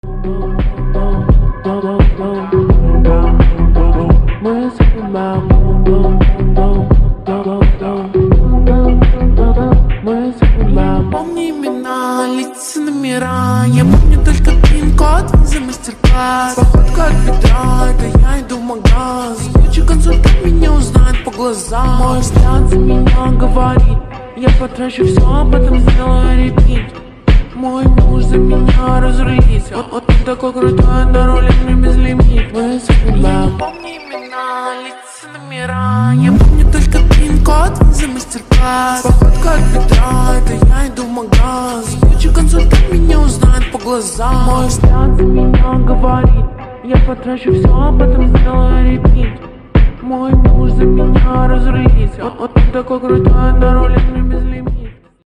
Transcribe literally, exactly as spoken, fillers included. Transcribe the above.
Мы занимаем. Мы занимаем. Помни имена, лица, номера. Я помню только пин-код, виза, мастер-класс. Походка от бедра, это я иду в магаз. Лучший консультант меня узнает по глазам. Мой взгляд за меня говорит: я потрачу все, а потом сделаю репит. Мой муж за меня разрулится. Вот, вот он такой крутой, на роли мне безлимит. Мы занимаем. Я не помню имена, лица, номера. Я помню только пин-код, виза, мастер-класс. Походка от бедра, это я иду в магаз. Лучший консультант меня узнает по глазам. Мой взгляд за меня говорит: я потрачу все, а потом сделаю репит. Мой муж за меня разрулится. Вот, вот он такой крутой, на роли мне безлимит.